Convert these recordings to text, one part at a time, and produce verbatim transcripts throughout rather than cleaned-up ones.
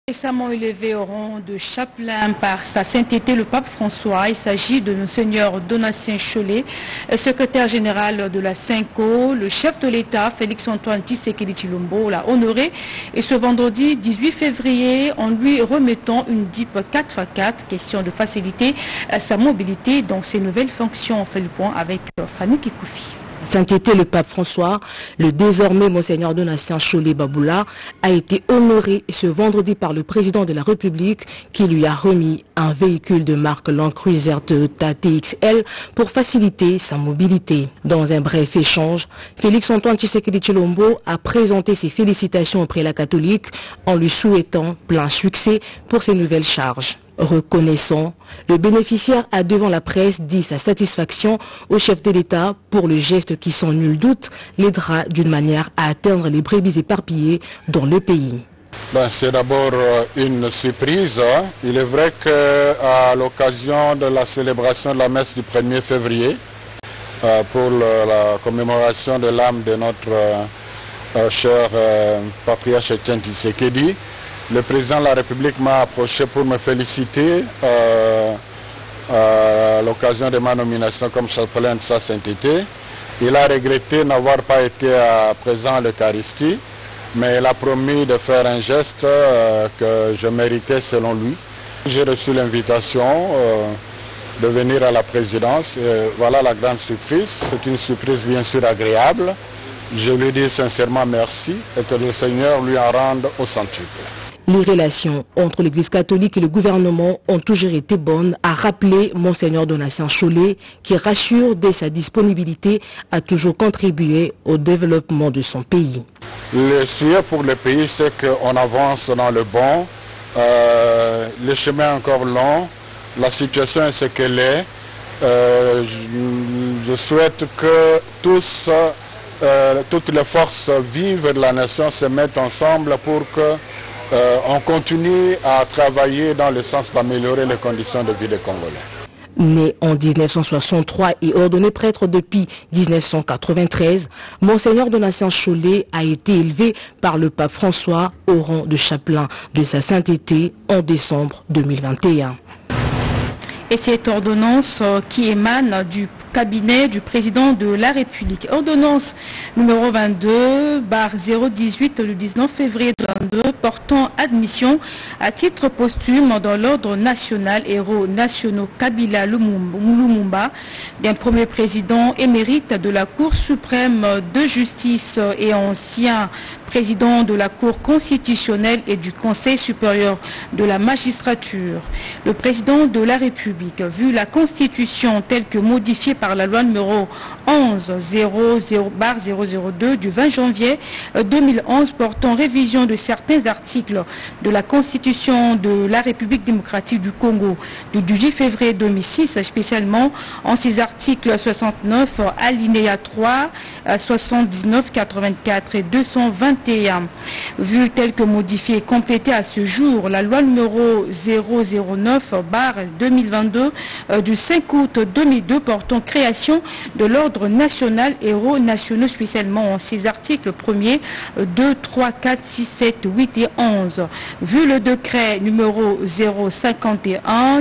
Récemment élevé au rang de chapelain par sa sainteté le pape François, il s'agit de Monseigneur Donatien Cholet, secrétaire général de la Cinco. Le chef de l'État, Félix-Antoine Tshisekedi Tshilombo, l'a honoré et ce vendredi dix-huit février en lui remettant une D I P quatre par quatre, question de faciliter sa mobilité dans ses nouvelles fonctions. On fait le point avec Fanny Kikoufi. Sainteté le pape François, le désormais Monseigneur Donatien Cholet Baboula a été honoré ce vendredi par le président de la République qui lui a remis un véhicule de marque Land Cruiser Toyota T X L pour faciliter sa mobilité. Dans un bref échange, Félix-Antoine Tshisekedi Tshilombo a présenté ses félicitations au prélat catholique en lui souhaitant plein succès pour ses nouvelles charges. Reconnaissant, le bénéficiaire a devant la presse dit sa satisfaction au chef de l'État pour le geste qui sans nul doute l'aidera d'une manière à atteindre les brebis éparpillées dans le pays. Ben, c'est d'abord une surprise. Hein. Il est vrai qu'à l'occasion de la célébration de la messe du premier février, euh, pour le, la commémoration de l'âme de notre euh, cher euh, patriarche Etienne Tshisekedi, le président de la République m'a approché pour me féliciter euh, à l'occasion de ma nomination comme chapelain de sa sainteté. Il a regretté n'avoir pas été euh, présent à l'Eucharistie, mais il a promis de faire un geste euh, que je méritais selon lui. J'ai reçu l'invitation euh, de venir à la présidence et voilà la grande surprise. C'est une surprise bien sûr agréable. Je lui dis sincèrement merci et que le Seigneur lui en rende au centuple. Les relations entre l'Église catholique et le gouvernement ont toujours été bonnes, a rappelé Monseigneur Donatien Cholet, qui rassure dès sa disponibilité à toujours contribuer au développement de son pays. Le souhait pour le pays, c'est qu'on avance dans le bon. Euh, le chemin est encore long. La situation est ce qu'elle est. Euh, je, je souhaite que tous, euh, toutes les forces vives de la nation se mettent ensemble pour que Euh, on continue à travailler dans le sens d'améliorer les conditions de vie des Congolais. Né en mille neuf cent soixante-trois et ordonné prêtre depuis mille neuf cent quatre-vingt-treize, Monseigneur Donatien Cholet a été élevé par le pape François au rang de chapelain de sa sainteté en décembre deux mille vingt et un. Et cette ordonnance qui émane du cabinet du président de la République. Ordonnance numéro vingt-deux barre zéro dix-huit le dix-neuf février deux mille vingt-deux portant admission à titre posthume dans l'ordre national héros nationaux Kabila Lumumba d'un premier président émérite de la Cour suprême de justice et ancien président de la Cour constitutionnelle et du Conseil supérieur de la magistrature. Le président de la République, vu la Constitution telle que modifiée par la loi numéro onze barre zéro zéro deux du vingt janvier deux mille onze portant révision de certains articles de la Constitution de la République démocratique du Congo du dix-huit février deux mille six, spécialement en ses articles soixante-neuf, alinéa trois, soixante-dix-neuf, quatre-vingt-quatre et deux cent vingt et un. Vu tel que modifié et complété à ce jour, la loi numéro zéro zéro neuf barre deux mille vingt-deux du cinq août deux mille deux portant création de l'ordre national héros nationaux spécialement en ses articles premiers deux, trois, quatre, six, sept, huit et onze. Vu le décret numéro zéro cinquante et un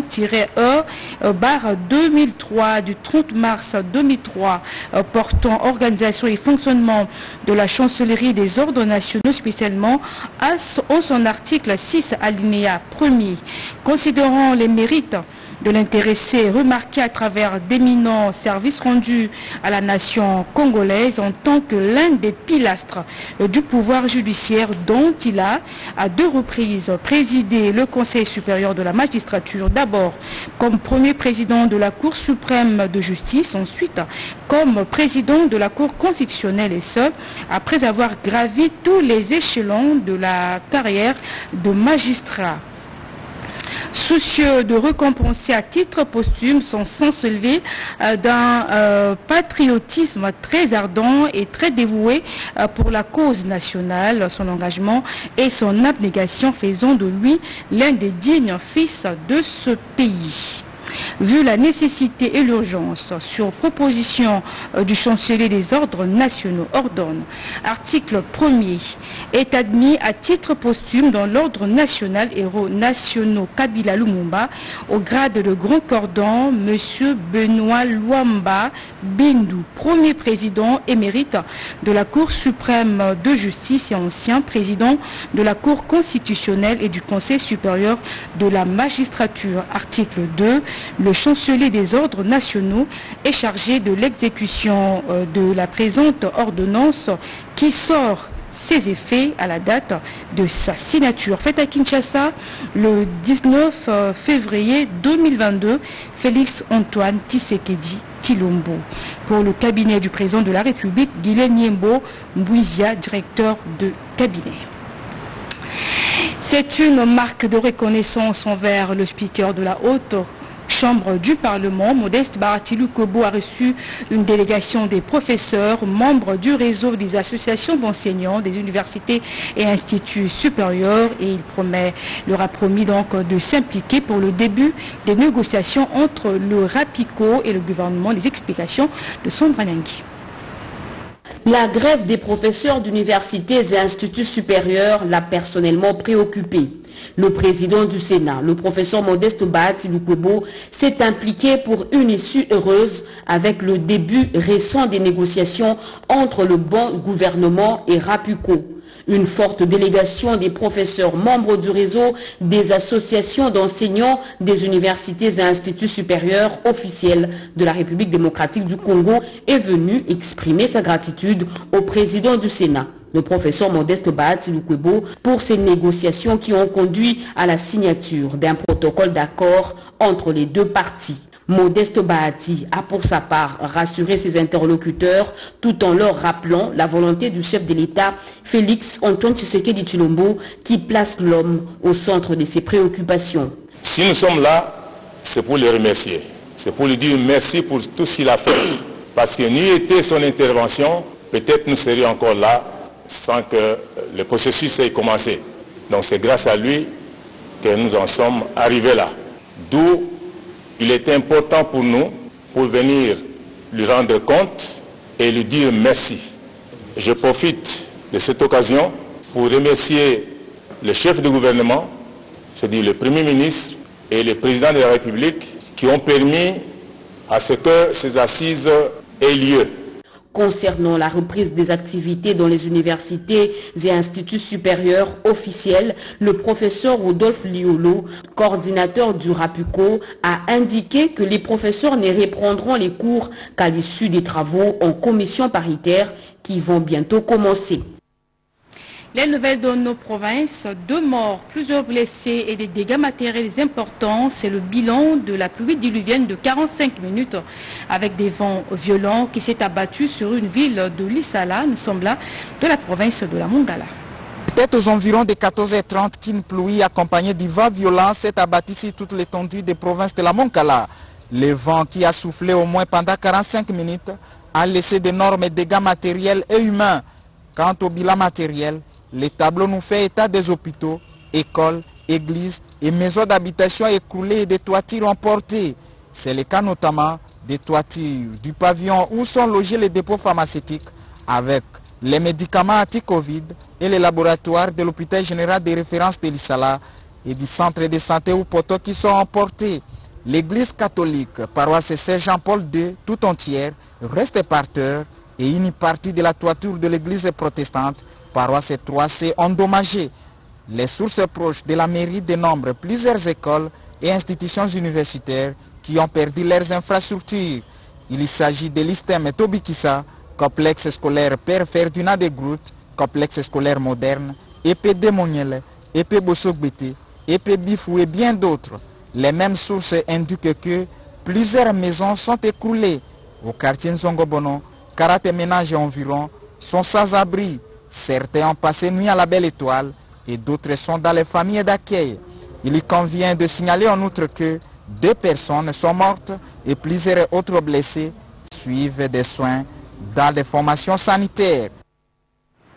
E barre deux mille trois du trente mars deux mille trois portant organisation et fonctionnement de la chancellerie des ordres nationaux spécialement en son article six alinéa premier, considérant les mérites de l'intéressé remarqué à travers d'éminents services rendus à la nation congolaise en tant que l'un des pilastres du pouvoir judiciaire dont il a à deux reprises présidé le Conseil supérieur de la magistrature, d'abord comme premier président de la Cour suprême de justice, ensuite comme président de la Cour constitutionnelle et ce, après avoir gravi tous les échelons de la carrière de magistrat. Soucieux de récompenser à titre posthume son sens élevé euh, d'un euh, patriotisme très ardent et très dévoué euh, pour la cause nationale, son engagement et son abnégation faisant de lui l'un des dignes fils de ce pays. Vu la nécessité et l'urgence, sur proposition du chancelier des ordres nationaux, ordonne, article premier, est admis à titre posthume dans l'ordre national héros nationaux Kabila Lumumba au grade de grand cordon, M. Benoît Luamba Bindou, premier président émérite de la Cour suprême de justice et ancien président de la Cour constitutionnelle et du Conseil supérieur de la magistrature. Article deux, le chancelier des ordres nationaux est chargé de l'exécution de la présente ordonnance qui sort ses effets à la date de sa signature. Faite à Kinshasa le dix-neuf février deux mille vingt-deux, Félix Antoine Tshisekedi Tshilombo. Pour le cabinet du président de la République, Guylaine Yembo Mbouizia, directeur de cabinet. C'est une marque de reconnaissance envers le speaker de la haute Chambre du Parlement. Modeste Bahati Lukwebo a reçu une délégation des professeurs, membres du réseau des associations d'enseignants, des universités et instituts supérieurs, et il promet, leur a promis donc de s'impliquer pour le début des négociations entre le RAPICO et le gouvernement. Les explications de Sondra Nyangui. La grève des professeurs d'universités et instituts supérieurs l'a personnellement préoccupé. Le président du Sénat, le professeur Modeste Bahati Lukwebo, s'est impliqué pour une issue heureuse avec le début récent des négociations entre le bon gouvernement et RAPICO. Une forte délégation des professeurs membres du réseau des associations d'enseignants des universités et instituts supérieurs officiels de la République démocratique du Congo est venue exprimer sa gratitude au président du Sénat, le professeur Modeste Bahati Lukwebo, pour ces négociations qui ont conduit à la signature d'un protocole d'accord entre les deux parties. Modeste Bahati a pour sa part rassuré ses interlocuteurs tout en leur rappelant la volonté du chef de l'État, Félix Antoine Tshisekedi Tshilombo, qui place l'homme au centre de ses préoccupations. Si nous sommes là, c'est pour le remercier. C'est pour lui dire merci pour tout ce qu'il a fait. Parce que n'y était son intervention, peut-être nous serions encore là sans que le processus ait commencé. Donc c'est grâce à lui que nous en sommes arrivés là. D'où il est important pour nous, pour venir lui rendre compte et lui dire merci. Je profite de cette occasion pour remercier le chef de gouvernement, c'est-à-dire le Premier ministre et le président de la République, qui ont permis à ce que ces assises aient lieu. Concernant la reprise des activités dans les universités et instituts supérieurs officiels, le professeur Rodolphe Liolo, coordinateur du RAPICO, a indiqué que les professeurs ne reprendront les cours qu'à l'issue des travaux en commission paritaire qui vont bientôt commencer. Les nouvelles de nos provinces, deux morts, plusieurs blessés et des dégâts matériels importants. C'est le bilan de la pluie diluvienne de quarante-cinq minutes avec des vents violents qui s'est abattu sur une ville de Lissala. Nous sommes là de la province de la Mongala. Peut-être aux environs de quatorze heures trente qu'une pluie accompagnée du vent violent s'est abattue sur toute l'étendue des provinces de la Mongala. Le vent qui a soufflé au moins pendant quarante-cinq minutes a laissé d'énormes dégâts matériels et humains. Quant au bilan matériel, les tableaux nous font état des hôpitaux, écoles, églises et maisons d'habitation écroulées et des toitures emportées. C'est le cas notamment des toitures du pavillon où sont logés les dépôts pharmaceutiques avec les médicaments anti-Covid et les laboratoires de l'hôpital général de référence de Lissala et du centre de santé Oupoto qui sont emportés. L'église catholique, paroisse Saint-Jean-Paul deux, tout entière, reste par terre et une partie de la toiture de l'église protestante, paroisse trois C, endommagée. Les sources proches de la mairie dénombrent plusieurs écoles et institutions universitaires qui ont perdu leurs infrastructures. Il s'agit de l'I S T E M Tobikisa, complexe scolaire Père Ferdinand de Groot, complexe scolaire moderne, E P D Moniele, E P Bosogbete, E P Bifou et bien d'autres. Les mêmes sources indiquent que plusieurs maisons sont écroulées. Au quartier Nzongobono, quarante ménages environ sont sans abri. Certains ont passé nuit à la Belle Étoile et d'autres sont dans les familles d'accueil. Il convient de signaler en outre que deux personnes sont mortes et plusieurs autres blessés suivent des soins dans des formations sanitaires.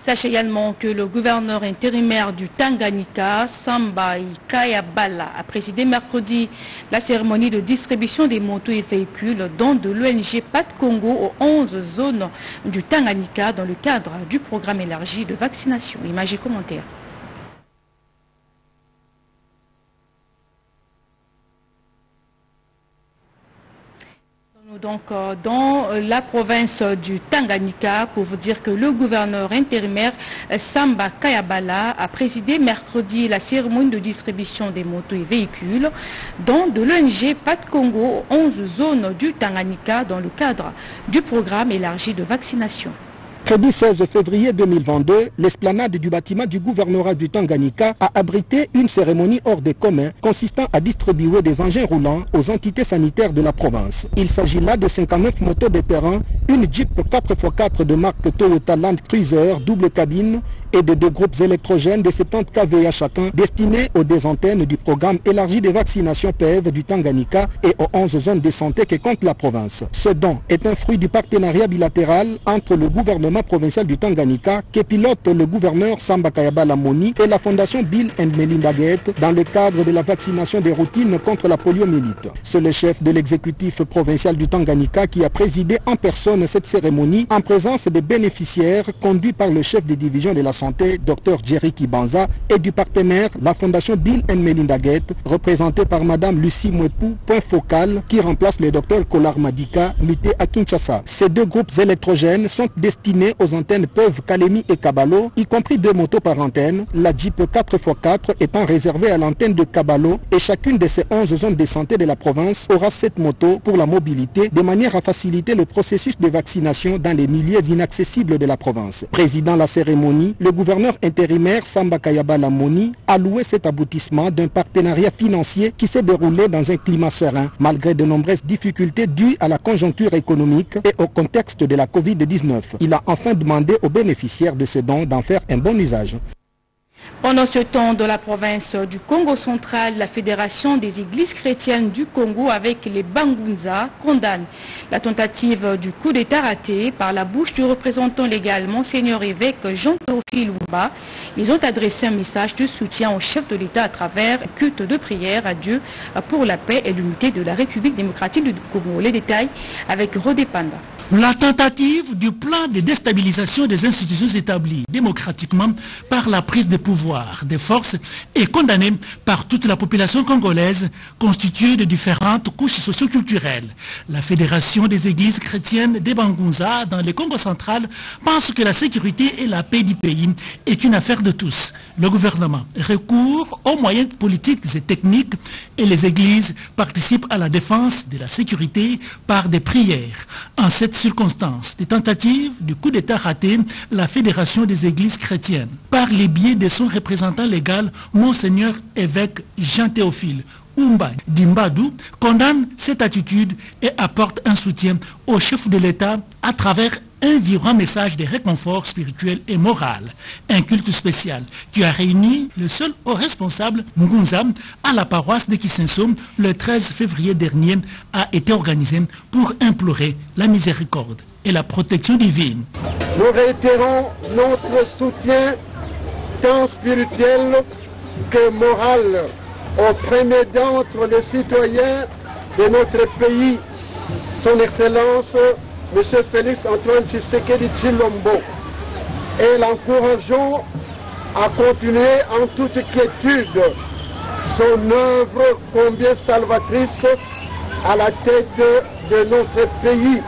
Sachez également que le gouverneur intérimaire du Tanganyika, Samba Kayabala, a présidé mercredi la cérémonie de distribution des motos et véhicules dont de l'O N G P A T Congo aux onze zones du Tanganyika dans le cadre du programme élargi de vaccination. Images et commentaires. Donc dans la province du Tanganyika, pour vous dire que le gouverneur intérimaire Samba Kayabala a présidé mercredi la cérémonie de distribution des motos et véhicules dans de l'O N G P A T Congo aux onze zones du Tanganyika dans le cadre du programme élargi de vaccination. Mercredi seize février deux mille vingt-deux, l'esplanade du bâtiment du gouvernorat du Tanganyika a abrité une cérémonie hors des communs consistant à distribuer des engins roulants aux entités sanitaires de la province. Il s'agit là de cinquante-neuf motos de terrain, une Jeep quatre par quatre de marque Toyota Land Cruiser double cabine et de deux groupes électrogènes de soixante kilowatts chacun destinés aux deux antennes du programme élargi de vaccination P E V du Tanganyika et aux onze zones de santé que compte la province. Ce don est un fruit du partenariat bilatéral entre le gouvernement provincial du Tanganyika que pilote le gouverneur Samba Kayabala Moni et la fondation Bill and Melinda Gates dans le cadre de la vaccination des routines contre la poliomyélite. C'est le chef de l'exécutif provincial du Tanganyika qui a présidé en personne cette cérémonie en présence des bénéficiaires conduits par le chef de division de la santé, Dr Jerry Kibanza, et du partenaire, la fondation Bill and Melinda Gates, représentée par Madame Lucie Mwepou, point focal, qui remplace le Dr Kolar Madika, muté à Kinshasa. Ces deux groupes électrogènes sont destinés aux antennes P E V Kalemi et Kabalo, y compris deux motos par antenne, la Jeep quatre par quatre étant réservée à l'antenne de Kabalo, et chacune de ces onze zones de santé de la province aura sept motos pour la mobilité, de manière à faciliter le processus de vaccination dans les milieux inaccessibles de la province. Président la cérémonie, le gouverneur intérimaire Samba Kayabala Moni a loué cet aboutissement d'un partenariat financier qui s'est déroulé dans un climat serein, malgré de nombreuses difficultés dues à la conjoncture économique et au contexte de la Covid dix-neuf. Il a enfin demandé aux bénéficiaires de ces dons d'en faire un bon usage. Pendant ce temps, dans la province du Congo central, la Fédération des églises chrétiennes du Congo avec les Bangunza condamne la tentative du coup d'État raté par la bouche du représentant légal Monseigneur évêque Jean-Théophile Lumba. Ils ont adressé un message de soutien au chef de l'État à travers un culte de prière à Dieu pour la paix et l'unité de la République démocratique du Congo. Les détails avec Rodé Panda. La tentative du plan de déstabilisation des institutions établies démocratiquement par la prise de pouvoir des forces est condamnée par toute la population congolaise constituée de différentes couches socio-culturelles. La Fédération des églises chrétiennes des Bangunza dans le Congo central pense que la sécurité et la paix du pays est une affaire de tous. Le gouvernement recourt aux moyens politiques et techniques et les églises participent à la défense de la sécurité par des prières. En cette circonstance des tentatives du coup d'État raté, la Fédération des églises chrétiennes, par les biais de son représentant légal, Monseigneur évêque Jean-Théophile Umba Dimbadou, condamne cette attitude et apporte un soutien au chef de l'État à travers un vibrant message de réconfort spirituel et moral. Un culte spécial qui a réuni le seul haut responsable Ngunza à la paroisse de Kisenso le treize février dernier a été organisé pour implorer la miséricorde et la protection divine. Nous réitérons notre soutien tant spirituel que moral au premier d'entre les citoyens de notre pays, son Excellence M. Félix Antoine Tshisekedi Tshilombo, et l'encourageons à continuer en toute quiétude son œuvre combien salvatrice à la tête de notre pays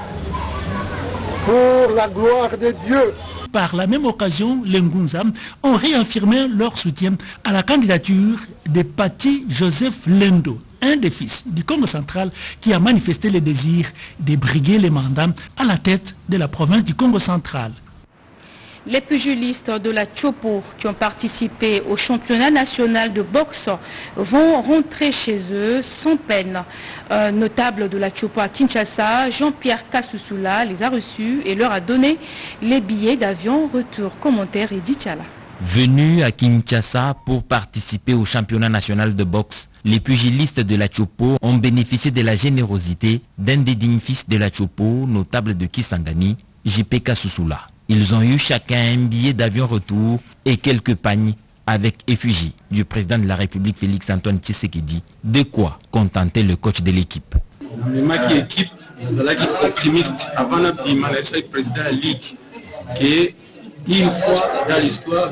pour la gloire de Dieu. Par la même occasion, les Ngunza ont réaffirmé leur soutien à la candidature de Pati Joseph Lendo, un des fils du Congo central qui a manifesté le désir de briguer les mandats à la tête de la province du Congo central. Les pugilistes de la Chopo qui ont participé au championnat national de boxe vont rentrer chez eux sans peine. Un notable de la Chopo à Kinshasa, Jean-Pierre Kassoussoula, les a reçus et leur a donné les billets d'avion. Retour, commentaire et Ditchala. Venus à Kinshasa pour participer au championnat national de boxe, les pugilistes de la Chopo ont bénéficié de la générosité d'un des dignes fils de la Chopo, notable de Kisangani, J P Kassoussoula. Ils ont eu chacun un billet d'avion retour et quelques pagnes avec effigie du président de la République Félix Antoine Tshisekedi. De quoi contenter le coach de l'équipe. L'équipe est optimiste avant le président de la Ligue qui une fois dans l'histoire,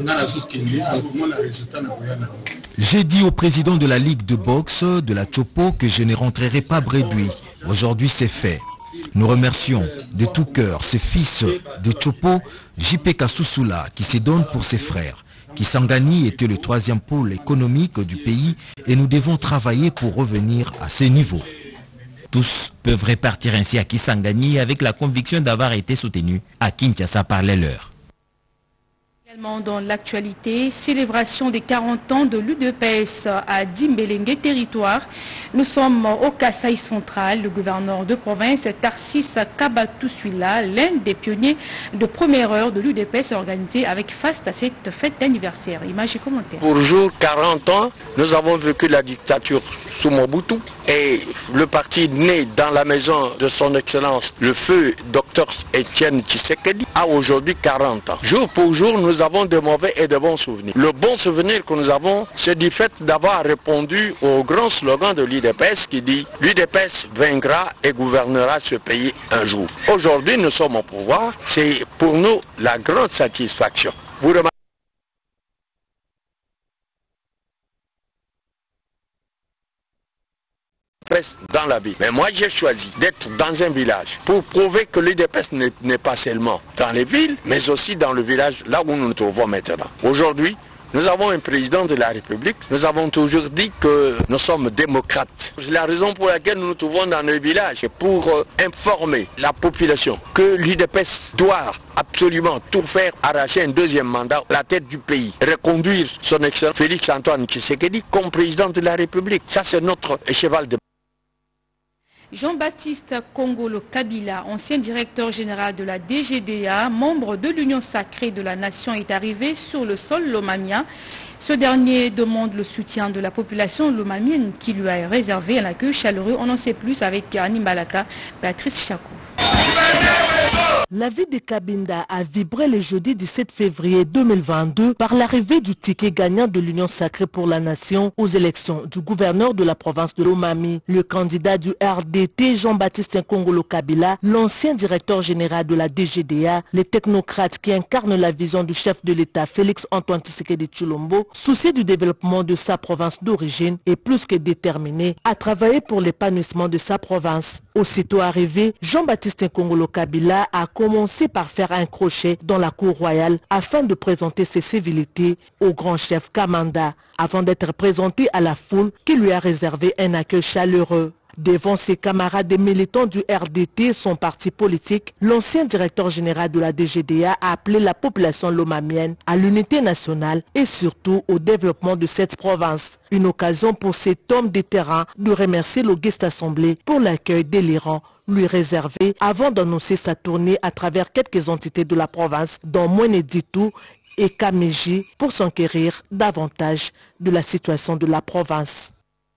j'ai dit au président de la Ligue de boxe de la Chopo que je ne rentrerai pas bredouille. Aujourd'hui c'est fait. Nous remercions de tout cœur ce fils de Chopo, J P Kasusula, qui se donne pour ses frères. Kisangani était le troisième pôle économique du pays et nous devons travailler pour revenir à ce niveau. Tous peuvent repartir ainsi à Kisangani avec la conviction d'avoir été soutenus à Kinshasa par les leurs. Dans l'actualité, célébration des quarante ans de l'U D P S à Dimbélengue territoire. Nous sommes au Kasaï central. Le gouverneur de province, Tarsis Kabatuswila, l'un des pionniers de première heure de l'U D P S, organisé avec faste à cette fête d'anniversaire. Images et commentaires. Pour jour quarante ans, nous avons vécu la dictature sous Mobutu et le parti né dans la maison de son excellence, le feu docteur Étienne Tshisekedi, a aujourd'hui quarante ans. Jour pour jour, nous avons de mauvais et de bons souvenirs. Le bon souvenir que nous avons, c'est du fait d'avoir répondu au grand slogan de l'U D P S qui dit « L'U D P S vaincra et gouvernera ce pays un jour ». Aujourd'hui, nous sommes au pouvoir. C'est pour nous la grande satisfaction. Vous remarquez dans la vie. Mais moi j'ai choisi d'être dans un village pour prouver que l'U D P S n'est pas seulement dans les villes, mais aussi dans le village là où nous nous trouvons maintenant. Aujourd'hui, nous avons un président de la République. Nous avons toujours dit que nous sommes démocrates. C'est la raison pour laquelle nous nous trouvons dans le village, pour euh, informer la population que l'U D P S doit absolument tout faire, arracher un deuxième mandat à la tête du pays, reconduire son excellence Félix Antoine Tshisekedi comme président de la République. Ça c'est notre cheval de Jean-Baptiste Kongolo Kabila, ancien directeur général de la D G D A, membre de l'Union sacrée de la nation, est arrivé sur le sol lomamien. Ce dernier demande le soutien de la population lomamienne qui lui a réservé un accueil chaleureux. On en sait plus avec Annie Malaka, Patrice Chakou. La ville de Cabinda a vibré le jeudi dix-sept février deux mille vingt-deux par l'arrivée du ticket gagnant de l'Union sacrée pour la nation aux élections du gouverneur de la province de Lomami. Le candidat du R D T, Jean-Baptiste Nkongolo Kabila, l'ancien directeur général de la D G D A, les technocrates qui incarnent la vision du chef de l'État Félix Antoine Tshisekedi Tshilombo, soucié du développement de sa province d'origine et plus que déterminé à travailler pour l'épanouissement de sa province. Aussitôt arrivé, Jean-Baptiste Nkongolo Kabila a commencé par faire un crochet dans la cour royale afin de présenter ses civilités au grand chef Kamanda, avant d'être présenté à la foule qui lui a réservé un accueil chaleureux. Devant ses camarades et militants du R D T, son parti politique, l'ancien directeur général de la D G D A a appelé la population lomamienne à l'unité nationale et surtout au développement de cette province. Une occasion pour cet homme de terrain de remercier l'Auguste Assemblée pour l'accueil délirant lui réservé avant d'annoncer sa tournée à travers quelques entités de la province, dont Mweneditu et Kameji, pour s'enquérir davantage de la situation de la province.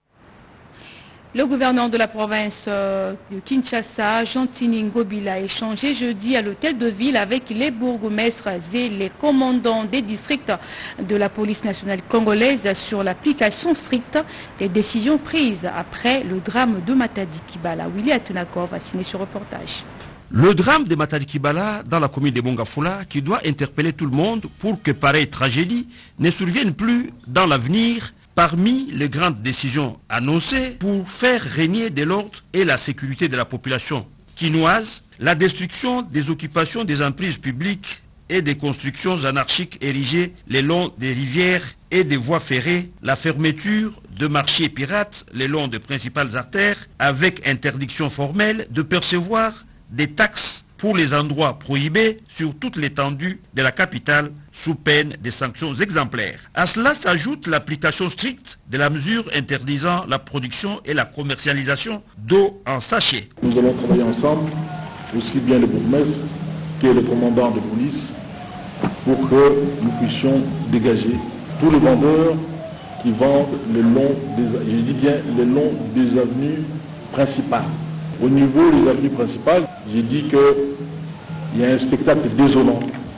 Le gouverneur de la province de Kinshasa, Jean-Tini Ngobila, a échangé jeudi à l'hôtel de ville avec les bourgmestres et les commandants des districts de la police nationale congolaise sur l'application stricte des décisions prises après le drame de Matadi Kibala. Willy Atunakov a signé ce reportage. Le drame de Matadi Kibala dans la commune de Mongafula qui doit interpeller tout le monde pour que pareille tragédie ne survienne plus dans l'avenir. Parmi les grandes décisions annoncées pour faire régner de l'ordre et la sécurité de la population quinoise, la destruction des occupations des emprises publiques et des constructions anarchiques érigées le long des rivières et des voies ferrées, la fermeture de marchés pirates le long des principales artères avec interdiction formelle de percevoir des taxes pour les endroits prohibés sur toute l'étendue de la capitale sous peine de sanctions exemplaires. À cela s'ajoute l'application stricte de la mesure interdisant la production et la commercialisation d'eau en sachet. Nous allons travailler ensemble, aussi bien le bourgmestre que le commandant de police, pour que nous puissions dégager tous les vendeurs qui vendent le long des, je dis bien le long des avenues principales. Au niveau des avenues principales, j'ai dit qu'il y a un spectacle désolant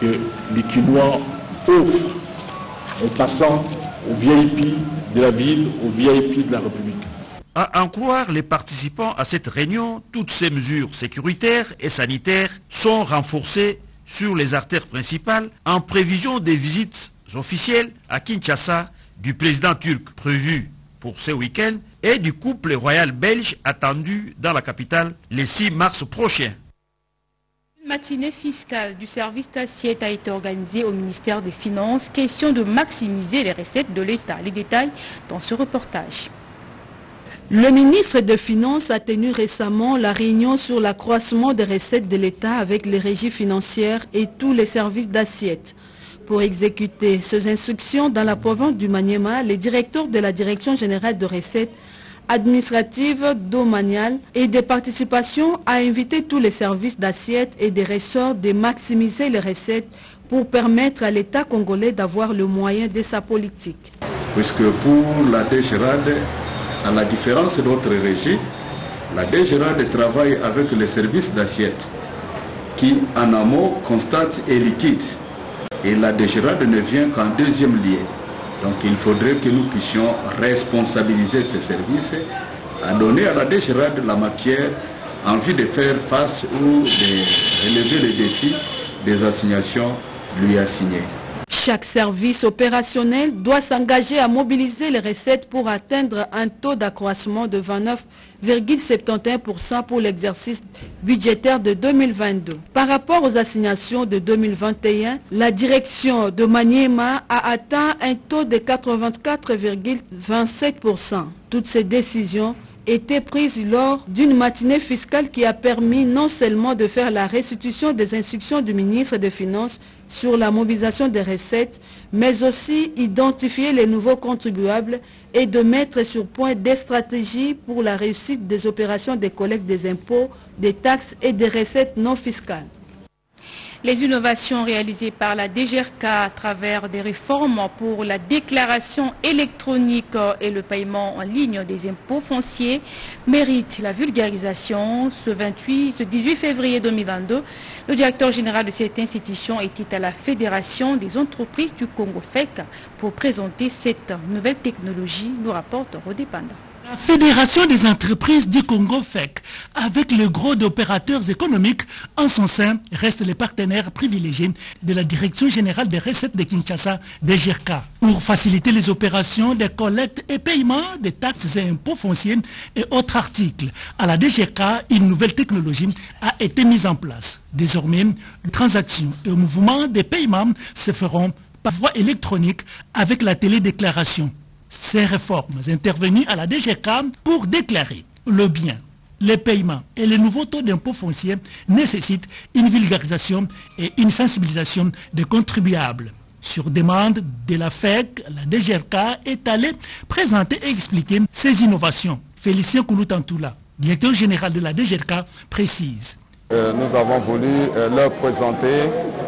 que les Quinois offrent en passant aux V I P de la ville, aux V I P de la République. À en croire les participants à cette réunion, toutes ces mesures sécuritaires et sanitaires sont renforcées sur les artères principales en prévision des visites officielles à Kinshasa du président turc prévu pour ce week-end et du couple royal belge attendu dans la capitale le six mars prochain. Une matinée fiscale du service d'assiette a été organisée au ministère des Finances. Question de maximiser les recettes de l'État. Les détails dans ce reportage. Le ministre des Finances a tenu récemment la réunion sur l'accroissement des recettes de l'État avec les régies financières et tous les services d'assiette. Pour exécuter ces instructions dans la province du Maniema, les directeurs de la Direction générale de recettes administratives, domaniales et des participations a invité tous les services d'assiette et des ressorts de maximiser les recettes pour permettre à l'État congolais d'avoir le moyen de sa politique. Puisque pour la D G R A D, à la différence d'autres régies, la D G R A D travaille avec les services d'assiette qui en amont constate et liquide. Et la D G R A D ne vient qu'en deuxième lieu. Donc il faudrait que nous puissions responsabiliser ces services, à donner à la D G R A D la matière en vue de faire face ou de relever les défis des assignations lui assignées. Chaque service opérationnel doit s'engager à mobiliser les recettes pour atteindre un taux d'accroissement de vingt-neuf virgule soixante et onze pour cent pour l'exercice budgétaire de deux mille vingt-deux. Par rapport aux assignations de deux mille vingt et un, la direction de Maniema a atteint un taux de quatre-vingt-quatre virgule vingt-sept pour cent. Toutes ces décisions étaient prises lors d'une matinée fiscale qui a permis non seulement de faire la restitution des instructions du ministre des Finances sur la mobilisation des recettes, mais aussi identifier les nouveaux contribuables et de mettre sur point des stratégies pour la réussite des opérations de collecte des impôts, des taxes et des recettes non fiscales. Les innovations réalisées par la D G R K à travers des réformes pour la déclaration électronique et le paiement en ligne des impôts fonciers méritent la vulgarisation. Ce, vingt-huit, ce dix-huit février deux mille vingt-deux, le directeur général de cette institution était à la Fédération des entreprises du Congo F E C pour présenter cette nouvelle technologie, nous rapporte Rodé Panda. La Fédération des entreprises du Congo F E C, avec le gros d'opérateurs économiques en son sein, reste les partenaires privilégiés de la Direction générale des recettes de Kinshasa, D G R K, pour faciliter les opérations de collecte et paiement des taxes et impôts fonciers et autres articles. À la D G R K, une nouvelle technologie a été mise en place. Désormais, les transactions et le mouvement des paiements se feront par voie électronique avec la télédéclaration. Ces réformes intervenues à la D G R K pour déclarer le bien, les paiements et les nouveaux taux d'impôt foncier nécessitent une vulgarisation et une sensibilisation des contribuables. Sur demande de la F E C, la D G R K est allée présenter et expliquer ces innovations. Félicien Kouloutantoula, directeur général de la D G R K, précise. Euh, nous avons voulu euh, leur présenter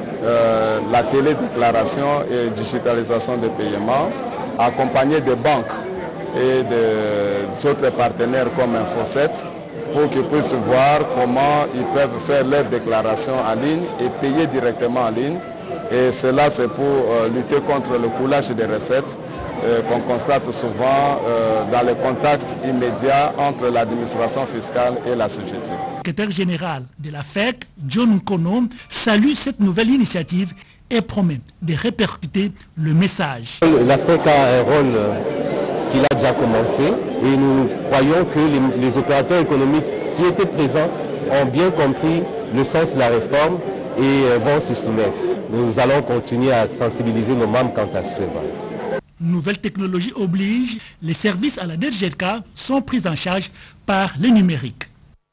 euh, la télédéclaration et digitalisation des paiements, accompagné des banques et d'autres partenaires comme Infocet pour qu'ils puissent voir comment ils peuvent faire leurs déclarations en ligne et payer directement en ligne. Et cela, c'est pour euh, lutter contre le coulage des recettes euh, qu'on constate souvent euh, dans les contacts immédiats entre l'administration fiscale et la société. Le secrétaire général de la F E C, John Nkono, salue cette nouvelle initiative et promet de répercuter le message. La F E C a un rôle qu'il a déjà commencé et nous croyons que les, les opérateurs économiques qui étaient présents ont bien compris le sens de la réforme et vont s'y soumettre. Nous allons continuer à sensibiliser nos membres quant à cela. Nouvelle technologie oblige, les services à la D G R K sont pris en charge par le numérique.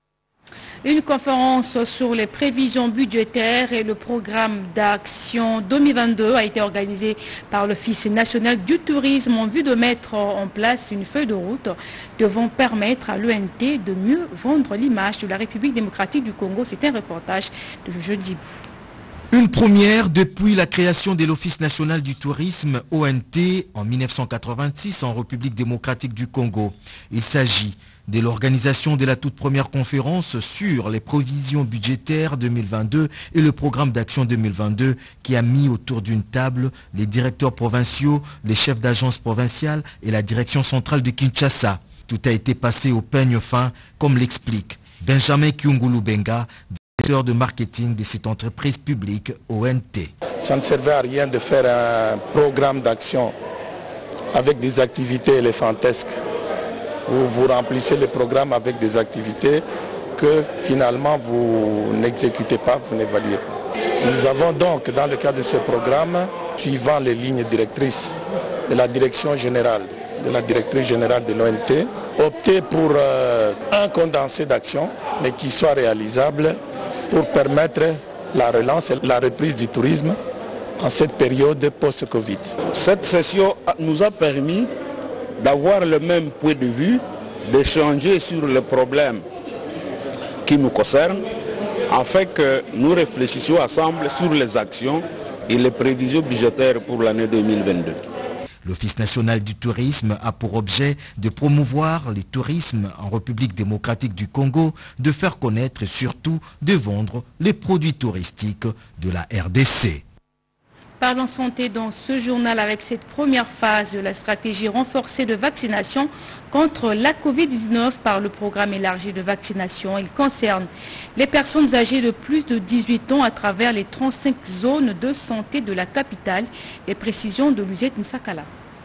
Une conférence sur les prévisions budgétaires et le programme d'action deux mille vingt-deux a été organisée par l'Office national du tourisme en vue de mettre en place une feuille de route devant permettre à l'O N T de mieux vendre l'image de la République démocratique du Congo. C'est un reportage de Jojo Dibou. Une première depuis la création de l'Office national du tourisme, O N T, en mille neuf cent quatre-vingt-six en République démocratique du Congo. Il s'agit de l'organisation de la toute première conférence sur les provisions budgétaires deux mille vingt-deux et le programme d'action deux mille vingt-deux qui a mis autour d'une table les directeurs provinciaux, les chefs d'agences provinciales et la direction centrale de Kinshasa. Tout a été passé au peigne fin, comme l'explique Benjamin Kyungulu Benga, directeur de marketing de cette entreprise publique O N T. Ça ne servait à rien de faire un programme d'action avec des activités éléphantesques. Vous, vous remplissez le programme avec des activités que finalement vous n'exécutez pas, vous n'évaluez pas. Nous avons donc, dans le cadre de ce programme, suivant les lignes directrices de la direction générale, de la directrice générale de l'O N T, opté pour euh, un condensé d'action, mais qui soit réalisable pour permettre la relance et la reprise du tourisme en cette période post-Covid. Cette session nous a permis d'avoir le même point de vue, d'échanger sur les problèmes qui nous concernent, afin que nous réfléchissions ensemble sur les actions et les prévisions budgétaires pour l'année deux mille vingt-deux. L'Office national du tourisme a pour objet de promouvoir le tourisme en République démocratique du Congo, de faire connaître et surtout de vendre les produits touristiques de la R D C. Parlons santé dans ce journal avec cette première phase de la stratégie renforcée de vaccination contre la Covid dix-neuf par le programme élargi de vaccination. Il concerne les personnes âgées de plus de dix-huit ans à travers les trente-cinq zones de santé de la capitale. Les précisions de Luzette Nsakala.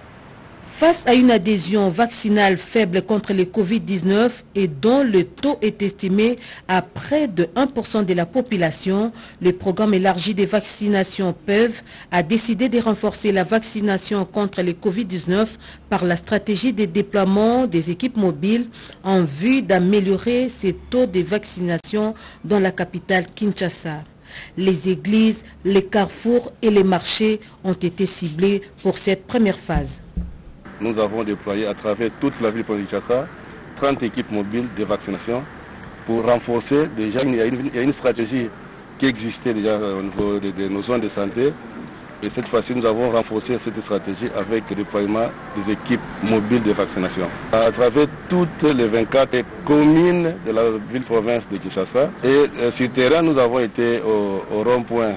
Face à une adhésion vaccinale faible contre le Covid dix-neuf et dont le taux est estimé à près de un pour cent de la population, le programme élargi des vaccinations P E V a décidé de renforcer la vaccination contre le Covid dix-neuf par la stratégie de déploiement des équipes mobiles en vue d'améliorer ces taux de vaccination dans la capitale Kinshasa. Les églises, les carrefours et les marchés ont été ciblés pour cette première phase. Nous avons déployé à travers toute la ville de Kinshasa trente équipes mobiles de vaccination pour renforcer. Déjà, il y a une, il y a une stratégie qui existait déjà au niveau de, de nos zones de santé. Et cette fois-ci, nous avons renforcé cette stratégie avec le déploiement des équipes mobiles de vaccination. À travers toutes les vingt-quatre communes de la ville-province de Kinshasa. Et euh, sur le terrain, nous avons été au, au rond-point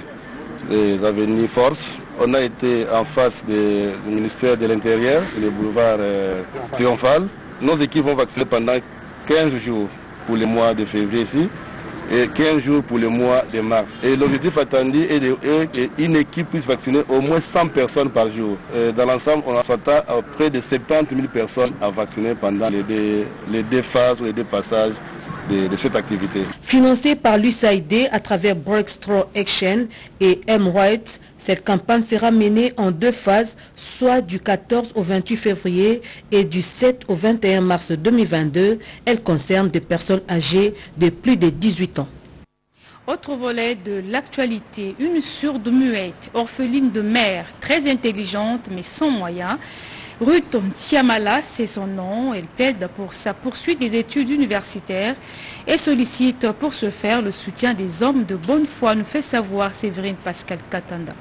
des avenues Force. On a été en face de, du ministère de l'Intérieur, le boulevard euh, Triomphal. Nos équipes vont vacciner pendant quinze jours pour le mois de février ici et quinze jours pour le mois de mars. Et l'objectif attendu est qu'une équipe puisse vacciner au moins cent personnes par jour. Et dans l'ensemble, on s'attend à près de soixante-dix mille personnes à vacciner pendant les deux, les deux phases ou les deux passages de, de cette activité. Financée par l'U S A I D à travers Breakthrough Action et M-Right, cette campagne sera menée en deux phases, soit du quatorze au vingt-huit février et du sept au vingt et un mars deux mille vingt-deux. Elle concerne des personnes âgées de plus de dix-huit ans. Autre volet de l'actualité, une sourde muette, orpheline de mère, très intelligente mais sans moyens. Ruth Ntiamala, c'est son nom. Elle plaide pour sa poursuite des études universitaires et sollicite pour ce faire le soutien des hommes de bonne foi, nous fait savoir Séverine Pascal Katanda.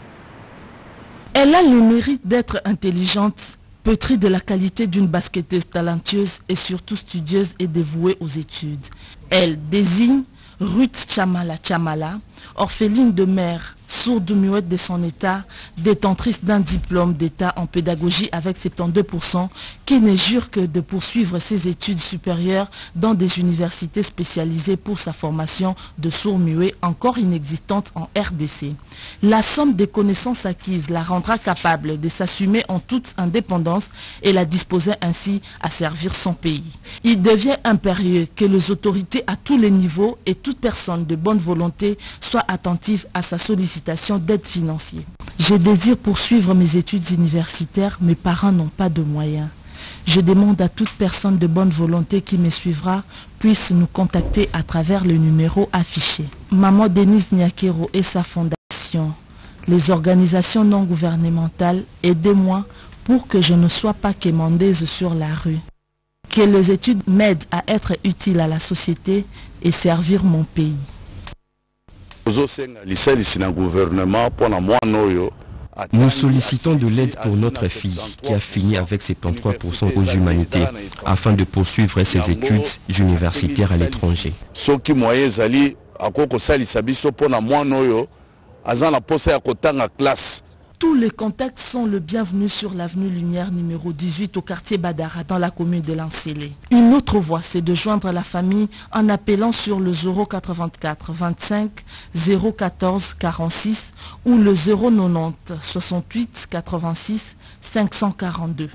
Elle a le mérite d'être intelligente, pétrie de la qualité d'une basketteuse talentueuse et surtout studieuse et dévouée aux études. Elle désigne Ruth Chamala Chamala, orpheline de mère, sourde muette de son état, détentrice d'un diplôme d'état en pédagogie avec soixante-douze pour cent, qui ne jure que de poursuivre ses études supérieures dans des universités spécialisées pour sa formation de sourd-muet encore inexistante en R D C. La somme des connaissances acquises la rendra capable de s'assumer en toute indépendance et la disposer ainsi à servir son pays. Il devient impérieux que les autorités à tous les niveaux et toute personne de bonne volonté soient attentives à sa sollicitation d'aide financière. Je désire poursuivre mes études universitaires, mes parents n'ont pas de moyens. Je demande à toute personne de bonne volonté qui me suivra puisse nous contacter à travers le numéro affiché. Maman Denise Nyakero et sa fondation, les organisations non gouvernementales, aidez-moi pour que je ne sois pas quémandeuse sur la rue. Que les études m'aident à être utile à la société et servir mon pays. Nous sollicitons de l'aide pour notre fille qui a fini avec soixante-treize pour cent aux humanités afin de poursuivre ses études universitaires à l'étranger. Tous les contacts sont le bienvenu sur l'avenue Lumière numéro dix-huit au quartier Badara dans la commune de Lancélé. Une autre voie, c'est de joindre la famille en appelant sur le zéro quatre-vingt-quatre vingt-cinq zéro quatorze quarante-six ou le zéro quatre-vingt-dix soixante-huit quatre-vingt-six cinq cent quarante-deux.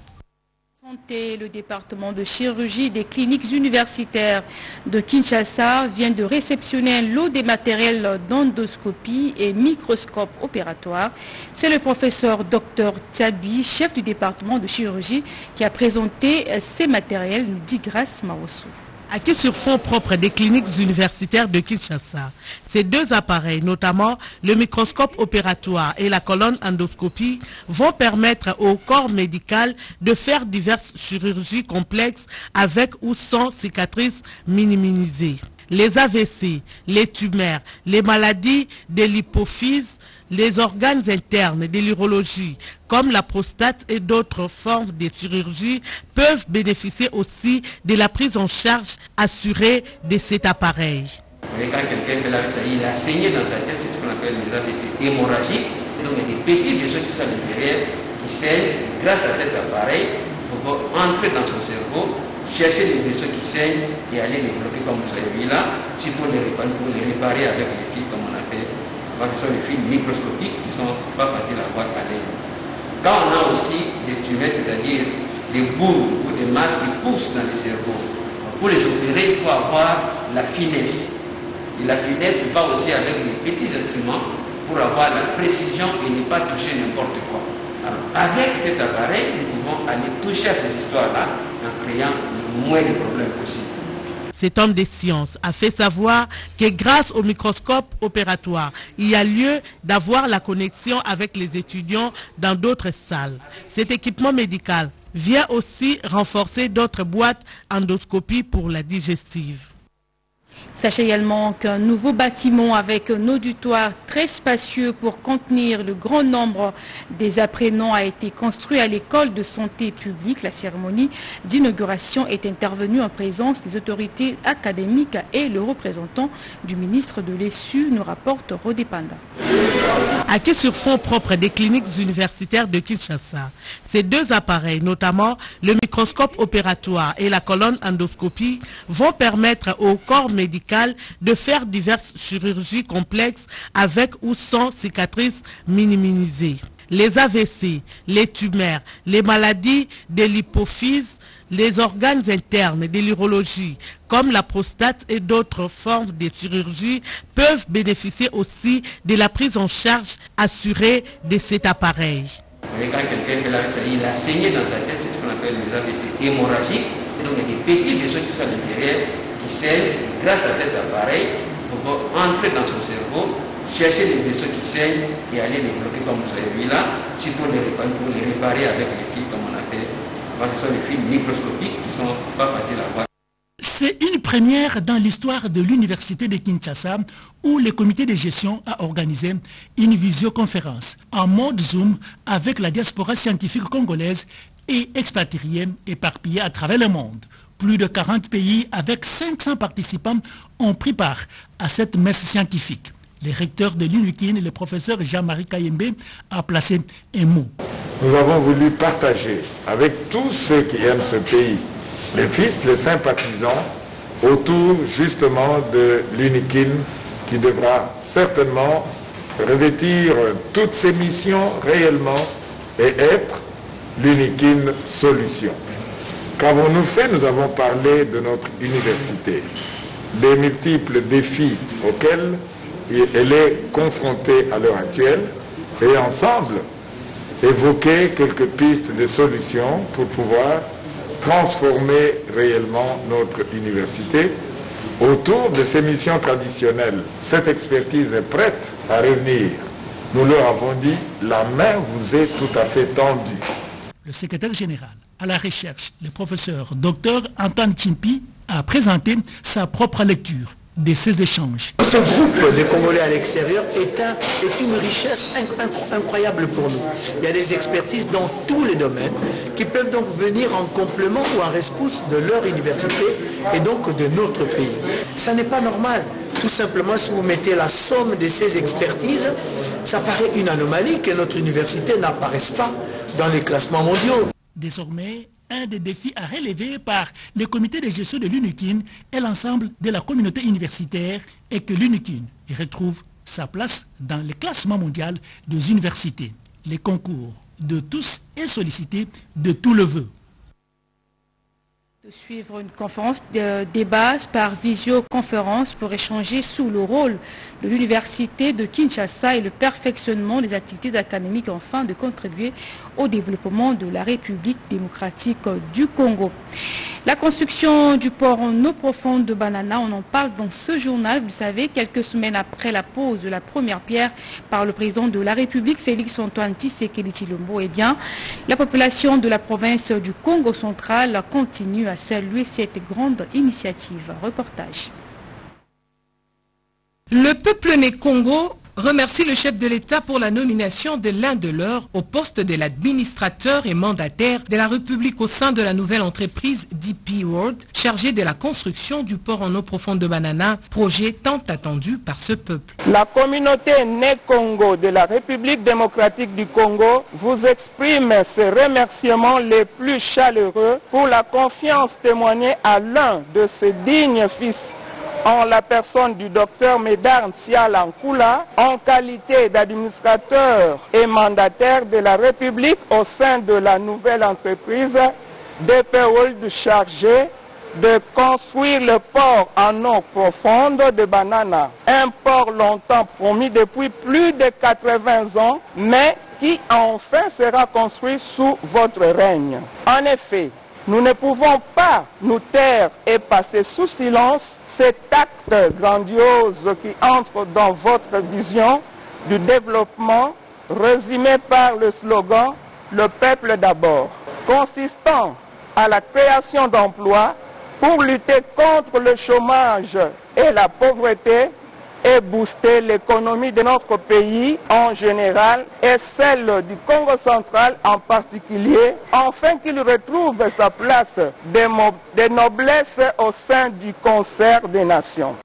Le département de chirurgie des cliniques universitaires de Kinshasa vient de réceptionner un lot des matériels d'endoscopie et microscope opératoire. C'est le professeur docteur Tsabi, chef du département de chirurgie, qui a présenté ces matériels, nous dit Grace Marossou. Acquis sur fonds propres des cliniques universitaires de Kinshasa. Ces deux appareils, notamment le microscope opératoire et la colonne endoscopie, vont permettre au corps médical de faire diverses chirurgies complexes avec ou sans cicatrices minimisées. Les A V C, les tumeurs, les maladies de l'hypophyse, les organes internes de l'urologie, comme la prostate et d'autres formes de chirurgie, peuvent bénéficier aussi de la prise en charge assurée de cet appareil. Quand quelqu'un fait l'A V C, il a saigné dans sa tête, c'est ce qu'on appelle les A V C hémorragiques. Et donc il y a des petits vaisseaux qui sont à l'intérieur, qui saignent. Grâce à cet appareil, il faut entrer dans son cerveau, chercher les vaisseaux qui saignent et aller les bloquer comme vous avez vu là. S'il faut les réparer, il faut les réparer avec les fils comme on a fait. Ce sont les fils microscopiques qui ne sont pas faciles à voir à l'œil. Quand on a aussi des tumeurs, c'est-à-dire des boules ou des masses qui poussent dans le cerveau, pour les opérer, il faut avoir la finesse. Et la finesse va aussi avec les petits instruments pour avoir la précision et ne pas toucher n'importe quoi. Alors, avec cet appareil, nous pouvons aller toucher à ces histoires-là en créant le moins de problèmes possible. Cet homme des sciences a fait savoir que grâce au microscope opératoire, il y a lieu d'avoir la connexion avec les étudiants dans d'autres salles. Cet équipement médical vient aussi renforcer d'autres boîtes endoscopie pour la digestive. Sachez également qu'un nouveau bâtiment avec un auditoire très spacieux pour contenir le grand nombre des apprenants a été construit à l'école de santé publique. La cérémonie d'inauguration est intervenue en présence des autorités académiques et le représentant du ministre de l'E S U, nous rapporte Rodé Panda. Acquis sur fonds propres des cliniques universitaires de Kinshasa, ces deux appareils, notamment le microscope opératoire et la colonne endoscopie, vont permettre au corps médical de faire diverses chirurgies complexes avec ou sans cicatrices minimisées. Les A V C, les tumeurs, les maladies de l'hypophyse, les organes internes de l'urologie, comme la prostate et d'autres formes de chirurgie, peuvent bénéficier aussi de la prise en charge assurée de cet appareil. Et quand quelqu'un fait l'A V C, il a saigné dans sa tête, c'est ce qu'on appelle les A V C hémorragiques. Et donc il y a des petits vaisseaux qui sont à l'intérieur, qui saignent. Grâce à cet appareil, il faut entrer dans son cerveau, chercher les vaisseaux qui saignent et aller les bloquer comme vous avez vu là. S'il faut les réparer, il faut les réparer avec les fils comme on a fait. Ce sont les fils microscopiques qui ne sont pas faciles à voir. C'est une première dans l'histoire de l'université de Kinshasa où le comité de gestion a organisé une visioconférence en mode Zoom avec la diaspora scientifique congolaise et expatriée éparpillée à travers le monde. Plus de quarante pays avec cinq cents participants ont pris part à cette messe scientifique. Le recteur de l'U N I C I N, le professeur Jean-Marie Kayembe, a placé un mot. Nous avons voulu partager avec tous ceux qui aiment ce pays, les fils, les sympathisants, autour justement de l'U N I C I N qui devra certainement revêtir toutes ses missions réellement et être l'U N I C I N solution. Qu'avons-nous fait? Nous avons parlé de notre université, des multiples défis auxquels elle est confrontée à l'heure actuelle et ensemble évoquer quelques pistes de solutions pour pouvoir transformer réellement notre université autour de ses missions traditionnelles. Cette expertise est prête à revenir. Nous leur avons dit, la main vous est tout à fait tendue. Le secrétaire général à la recherche, le professeur docteur Antoine Chimpi, a présenté sa propre lecture de ces échanges. Ce groupe de Congolais à l'extérieur est, un, est une richesse incroyable pour nous. Il y a des expertises dans tous les domaines qui peuvent donc venir en complément ou en rescousse de leur université et donc de notre pays. Ça n'est pas normal. Tout simplement, si vous mettez la somme de ces expertises, ça paraît une anomalie que notre université n'apparaisse pas dans les classements mondiaux. Désormais, un des défis à relever par le comité de gestion de l'U N U C I N et l'ensemble de la communauté universitaire est que l'U N U C I N retrouve sa place dans le classement mondial des universités. Les concours de tous est sollicité de tout le vœu. De suivre une conférence de débat par visioconférence pour échanger sous le rôle de l'université de Kinshasa et le perfectionnement des activités académiques afin de contribuer au développement de la République démocratique du Congo. La construction du port en eau profonde de Banana, on en parle dans ce journal. Vous le savez, quelques semaines après la pose de la première pierre par le président de la République, Félix Antoine Tshisekedi Tshilombo, eh bien, la population de la province du Congo central continue à saluer cette grande initiative. Reportage. Le peuple né Congo remercie le chef de l'État pour la nomination de l'un de leurs au poste de l'administrateur et mandataire de la République au sein de la nouvelle entreprise D P World, chargée de la construction du port en eau profonde de Banana, projet tant attendu par ce peuple. La communauté né Congo de la République démocratique du Congo vous exprime ses remerciements les plus chaleureux pour la confiance témoignée à l'un de ses dignes fils en la personne du docteur Médard Nsiala-Nkula, en qualité d'administrateur et mandataire de la République au sein de la nouvelle entreprise D P World chargée de construire le port en eau profonde de Banana. Un port longtemps promis depuis plus de quatre-vingts ans, mais qui enfin sera construit sous votre règne. En effet, nous ne pouvons pas nous taire et passer sous silence cet acte grandiose qui entre dans votre vision du développement, résumé par le slogan « Le peuple d'abord », consistant à la création d'emplois pour lutter contre le chômage et la pauvreté et booster l'économie de notre pays en général et celle du Congo central en particulier, afin qu'il retrouve sa place de noblesse au sein du concert des nations.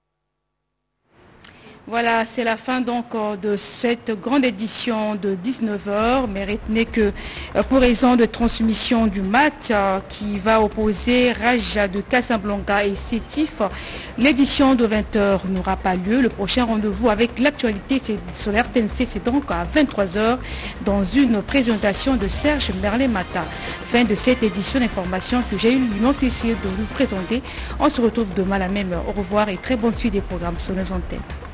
Voilà, c'est la fin donc de cette grande édition de dix-neuf heures, mais retenez que pour raison de transmission du match qui va opposer Raja de Casablanca et Sétif, l'édition de vingt heures n'aura pas lieu. Le prochain rendez-vous avec l'actualité sur la R T N C, c'est donc à vingt-trois heures dans une présentation de Serge Merlet-Mata. Fin de cette édition d'information que j'ai eu l'immense plaisir de vous présenter. On se retrouve demain à la même heure. Au revoir et très bonne suite des programmes sur nos antennes.